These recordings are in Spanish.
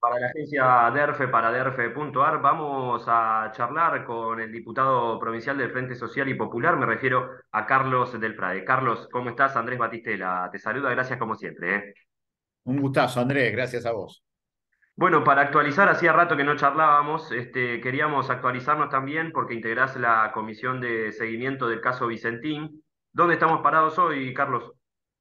Para la agencia DERFE, para derfe.ar, vamos a charlar con el diputado provincial del Frente Social y Popular, me refiero a Carlos del Prade. Carlos, ¿cómo estás? Andrés Batistela te saluda, gracias como siempre. Un gustazo, Andrés, gracias a vos. Bueno, para actualizar, hacía rato que no charlábamos, queríamos actualizarnos también porque integrás la comisión de seguimiento del caso Vicentín. ¿Dónde estamos parados hoy, Carlos?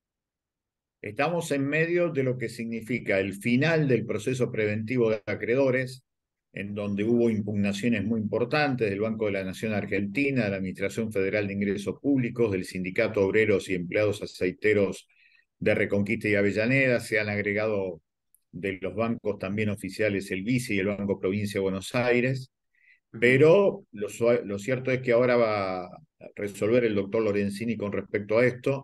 Estamos en medio de lo que significa el final del proceso preventivo de acreedores, en donde hubo impugnaciones muy importantes del Banco de la Nación Argentina, de la Administración Federal de Ingresos Públicos, del Sindicato Obreros y Empleados Aceiteros de Reconquista y Avellaneda. Se han agregado de los bancos también oficiales el Vice y el Banco Provincia de Buenos Aires. Ujú, Pero lo cierto es que ahora va a resolver el doctor Lorenzini con respecto a esto,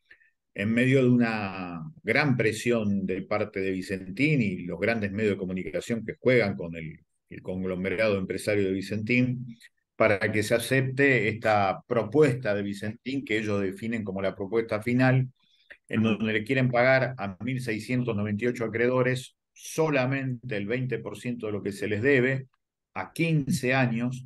en medio de una gran presión de parte de Vicentín y los grandes medios de comunicación que juegan con el conglomerado empresario de Vicentín, para que se acepte esta propuesta de Vicentín que ellos definen como la propuesta final, en ujú. donde le quieren pagar a 1.698 acreedores solamente el 20% de lo que se les debe a 15 años,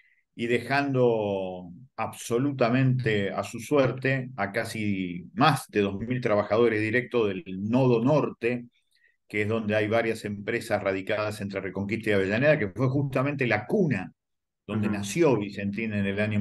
y dejando absolutamente a su suerte a casi más de 2.000 trabajadores directos del nodo norte, que es donde hay varias empresas radicadas entre Reconquista y Avellaneda, que fue justamente la cuna donde Ujú. nació Vicentín en el año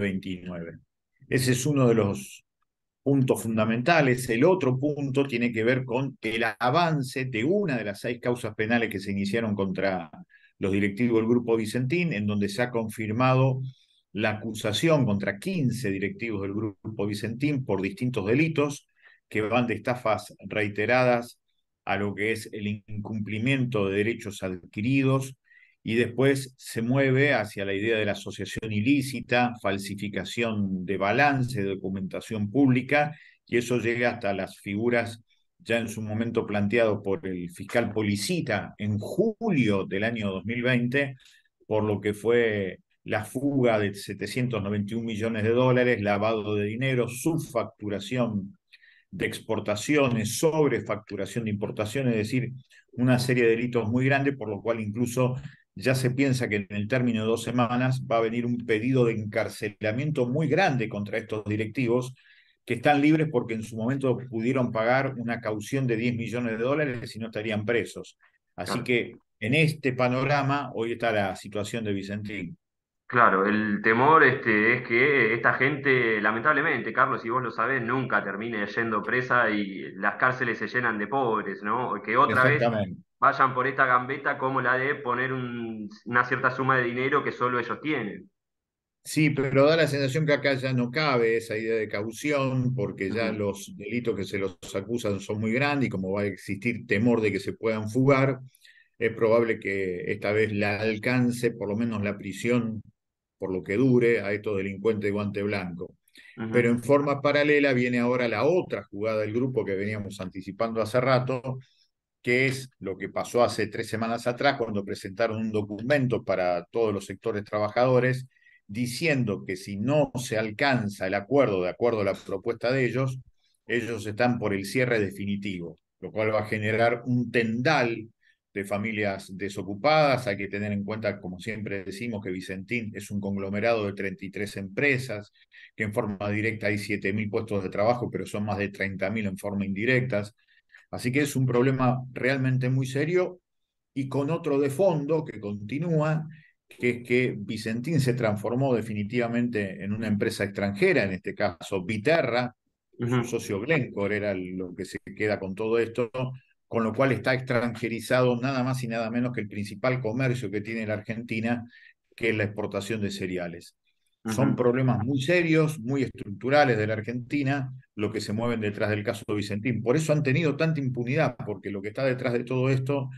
1929. Ese es uno de los puntos fundamentales. El otro punto tiene que ver con el avance de una de las 6 causas penales que se iniciaron contra los directivos del Grupo Vicentín, en donde se ha confirmado la acusación contra 15 directivos del Grupo Vicentín por distintos delitos que van de estafas reiteradas a lo que es el incumplimiento de derechos adquiridos, y después se mueve hacia la idea de la asociación ilícita, falsificación de balance, de documentación pública, y eso llega hasta las figuras ya en su momento planteado por el fiscal Policita en julio del año 2020, por lo que fue la fuga de 791 millones de dólares, lavado de dinero, subfacturación de exportaciones, sobrefacturación de importaciones, es decir, una serie de delitos muy grandes, por lo cual incluso ya se piensa que en el término de 2 semanas va a venir un pedido de encarcelamiento muy grande contra estos directivos, que están libres porque en su momento pudieron pagar una caución de 10 millones de dólares y no estarían presos. Así Claro. que en este panorama hoy está la situación de Vicentín. Claro, el temor es que esta gente, lamentablemente, Carlos, y vos lo sabés, nunca termine yendo presa y las cárceles se llenan de pobres, ¿no? O que otra vez Exactamente. vayan por esta gambeta como la de poner una cierta suma de dinero que solo ellos tienen. Sí, pero da la sensación que acá ya no cabe esa idea de caución, porque ya Ujú. los delitos que se los acusan son muy grandes y como va a existir temor de que se puedan fugar, es probable que esta vez la alcance por lo menos la prisión por lo que dure a estos delincuentes de guante blanco. Pero Ujú. en forma paralela viene ahora la otra jugada del grupo que veníamos anticipando hace rato, que es lo que pasó hace 3 semanas atrás cuando presentaron un documento para todos los sectores trabajadores diciendo que si no se alcanza el acuerdo de acuerdo a la propuesta de ellos están por el cierre definitivo, lo cual va a generar un tendal de familias desocupadas. Hay que tener en cuenta, como siempre decimos, que Vicentín es un conglomerado de 33 empresas, que en forma directa hay 7.000 puestos de trabajo, pero son más de 30.000 en forma indirecta. Así que es un problema realmente muy serio, y con otro de fondo que continúa, que es que Vicentín se transformó definitivamente en una empresa extranjera, en este caso Viterra, su Ujú. socio Glencore era lo que se queda con todo esto, con lo cual está extranjerizado nada más y nada menos que el principal comercio que tiene la Argentina, que es la exportación de cereales. Son Ujú. problemas muy serios, muy estructurales de la Argentina, lo que se mueven detrás del caso Vicentín. Por eso han tenido tanta impunidad, porque lo que está detrás de todo esto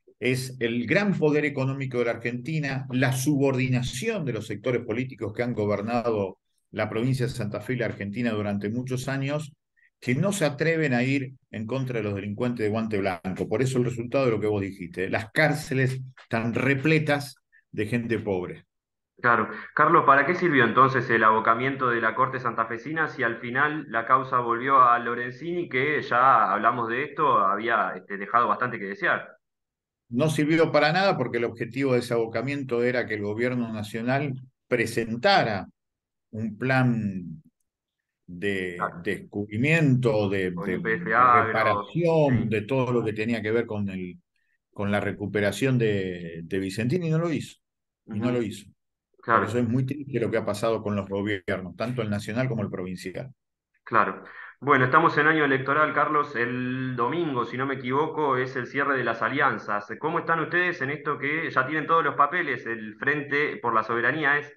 es el gran poder económico de la Argentina, la subordinación de los sectores políticos que han gobernado la provincia de Santa Fe y la Argentina durante muchos años, que no se atreven a ir en contra de los delincuentes de guante blanco. Por eso el resultado de lo que vos dijiste, las cárceles están repletas de gente pobre. Claro. Carlos, ¿para qué sirvió entonces el abocamiento de la Corte Santafesina si al final la causa volvió a Lorenzini, que ya hablamos de esto, había dejado bastante que desear? no sirvió para nada porque el objetivo de ese abocamiento era que el gobierno nacional presentara un plan de Claro, descubrimiento, con YPF de Agro, reparación, sí. de todo lo que tenía que ver con la recuperación de Vicentini, y no lo hizo. Y no lo Ujú, hizo. Por eso claro, es muy triste lo que ha pasado con los gobiernos, tanto el nacional como el provincial. claro. Bueno, estamos en año electoral, Carlos. El domingo, si no me equivoco, es el cierre de las alianzas. ¿Cómo están ustedes en esto que ya tienen todos los papeles? El Frente por la Soberanía es.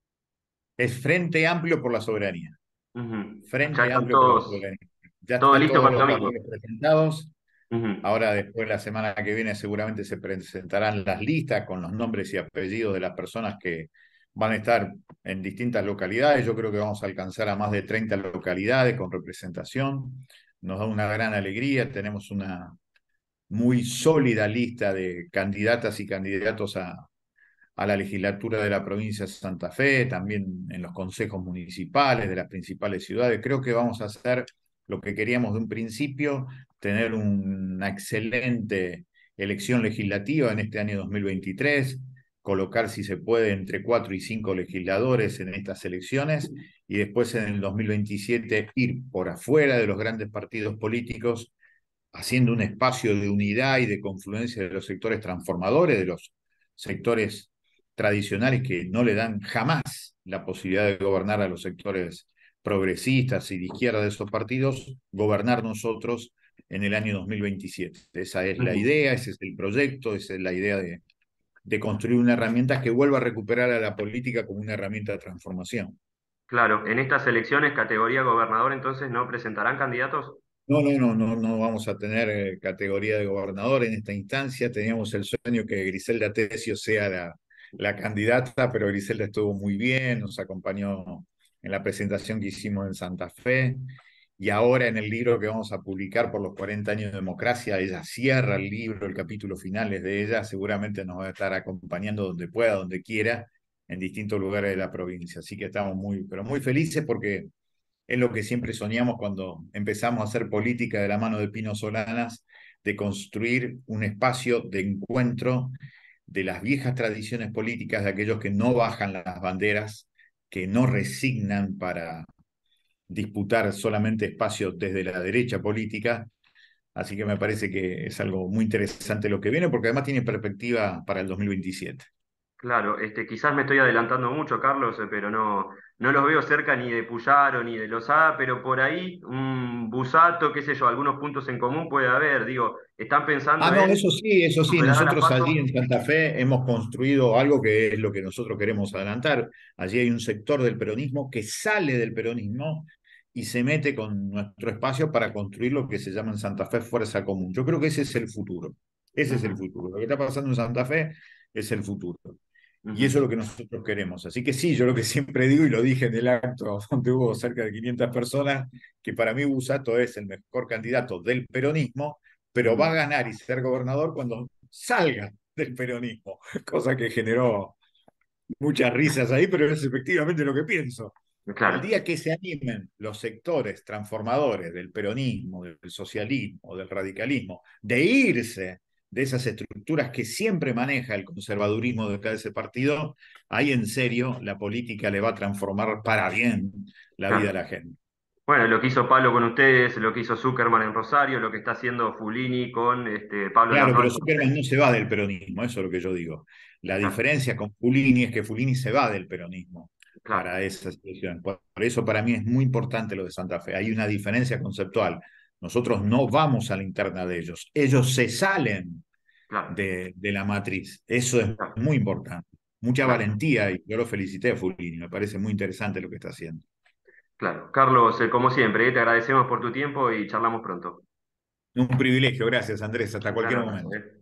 Es Frente Amplio por la Soberanía. Ujú. Ya Frente están Amplio por la todos, Soberanía. Ya todo están listo todos para el los domingo. papeles presentados. Ujú, Ahora, después, la semana que viene, seguramente se presentarán las listas con los nombres y apellidos de las personas que van a estar en distintas localidades. Yo creo que vamos a alcanzar a más de 30 localidades con representación. Nos da una gran alegría. Tenemos una muy sólida lista de candidatas y candidatos a la legislatura de la provincia de Santa Fe, también en los consejos municipales de las principales ciudades. Creo que vamos a hacer lo que queríamos de un principio, tener una excelente elección legislativa en este año 2023, colocar, si se puede, entre 4 y 5 legisladores en estas elecciones y después en el 2027 ir por afuera de los grandes partidos políticos, haciendo un espacio de unidad y de confluencia de los sectores transformadores, de los sectores tradicionales que no le dan jamás la posibilidad de gobernar a los sectores progresistas y de izquierda de esos partidos, gobernar nosotros en el año 2027. Esa es la ujú. idea, ese es el proyecto, esa es la idea de construir una herramienta que vuelva a recuperar a la política como una herramienta de transformación. Claro, en estas elecciones, categoría gobernador, entonces no presentarán candidatos. No vamos a tener categoría de gobernador en esta instancia. Teníamos el sueño que Griselda Tesio sea la candidata, pero Griselda estuvo muy bien, nos acompañó en la presentación que hicimos en Santa Fe. Y ahora en el libro que vamos a publicar por los 40 años de democracia, ella cierra el libro, el capítulo final es de ella, seguramente nos va a estar acompañando donde pueda, donde quiera, en distintos lugares de la provincia. Así que estamos muy, pero muy felices porque es lo que siempre soñamos cuando empezamos a hacer política de la mano de Pino Solanas, de construir un espacio de encuentro de las viejas tradiciones políticas, de aquellos que no bajan las banderas, que no resignan para disputar solamente espacios desde la derecha política. Así que me parece que es algo muy interesante lo que viene, porque además tiene perspectiva para el 2027. Claro, quizás me estoy adelantando mucho, Carlos, pero no los veo cerca ni de Puyaro ni de Lozada, pero por ahí un Busato, qué sé yo, algunos puntos en común puede haber. Digo, ¿están Ah, pensando no, en eso sí, superar a las nosotros allí PASO? en Santa Fe hemos construido algo que es lo que nosotros queremos adelantar. Allí hay un sector del peronismo que sale del peronismo y se mete con nuestro espacio para construir lo que se llama en Santa Fe fuerza común. Yo creo que ese es el futuro. Ese es el Ujú, futuro. Lo que está pasando en Santa Fe es el futuro. Y eso es ujú. lo que nosotros queremos. Así que sí, yo lo que siempre digo y lo dije en el acto donde hubo cerca de 500 personas, que para mí Busato es el mejor candidato del peronismo, pero va a Ujú. ganar y ser gobernador cuando salga del peronismo, cosa que generó muchas risas ahí, pero es efectivamente lo que pienso. El Claro, día que se animen los sectores transformadores del peronismo, del socialismo, del radicalismo, de irse de esas estructuras que siempre maneja el conservadurismo de ese partido, ahí en serio la política le va a transformar para bien la vida a claro. la gente. Bueno, lo que hizo Pablo con ustedes, lo que hizo Zuckerman en Rosario, lo que está haciendo Fulini con Pablo Claro, pero Landón. Zuckerman no se va del peronismo, eso es lo que yo digo. La Claro, diferencia con Fulini es que Fulini se va del peronismo claro, para esa situación. Por eso para mí es muy importante lo de Santa Fe. Hay una diferencia conceptual. Nosotros no vamos a la interna de ellos. Ellos se salen claro, de la matriz. Eso es claro, muy importante. Mucha claro. valentía y yo lo felicité a Fulini. Me parece muy interesante lo que está haciendo. Claro. Carlos, como siempre, te agradecemos por tu tiempo y charlamos pronto. Un privilegio. Gracias, Andrés. Hasta Un gran cualquier abrazo, momento. ¿eh?